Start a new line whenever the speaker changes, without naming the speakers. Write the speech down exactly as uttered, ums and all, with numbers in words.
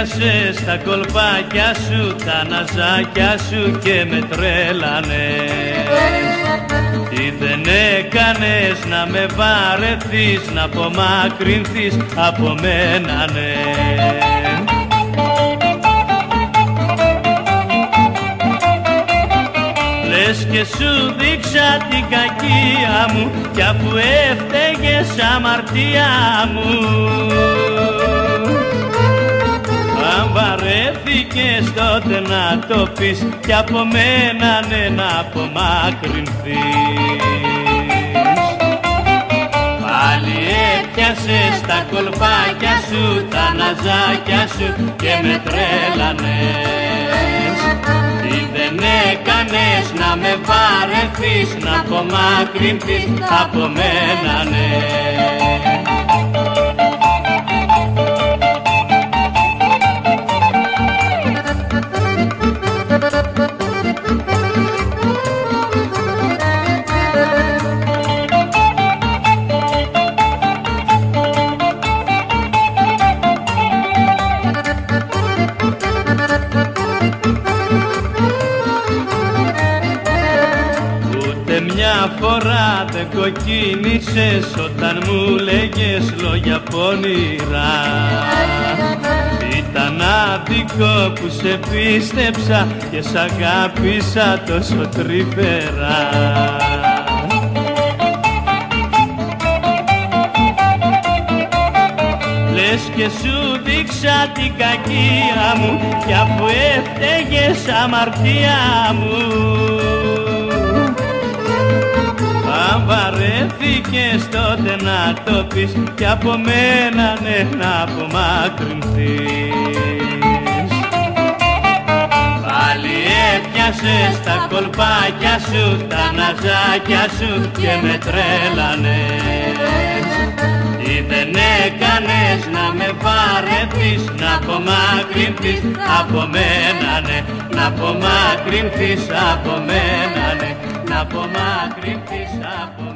έπιασες τα κολπάκια σου, τα ναζάκια σου και με τρέλανες. Τι δεν έκανες να με βαρεθείς, να απομακρυνθείς από μένα, ναι. Λες και σου δείξα την κακία μου, κι αφού έφταιγες αμαρτία μου. Αν βαρέθηκες τότε να το πεις, κι από μένα ναι να απομακρυνθείς. Πάλι έπιασες τα κολπάκια σου, τα ναζάκια σου και με τρέλανες. Τι δεν έκανες να με βαρεθείς, να απομακρυνθείς από μένα, ναι. Μια φορά δεν κοκκίνησες όταν μου λέγες λόγια πονηρά. Ήταν άδικο που σε πίστεψα και σ' αγάπησα τόσο τρυφερά. Λες και σου δείξα την κακία μου, κι αφού έφταιγες αμαρτία μου. Αν βαρέθηκες τότε να το πεις, κι από μένα ναι να απομακρυνθείς. Πάλι έπιασες τα κολπάκια σου, τα ναζάκια σου και με τρέλανες. Τι δεν έκανες να με βαρεθείς, να απομακρυνθείς από μένα, ναι. Να απομακρυνθείς από μένα, ναι. Να απομακρυνθείς από μένα.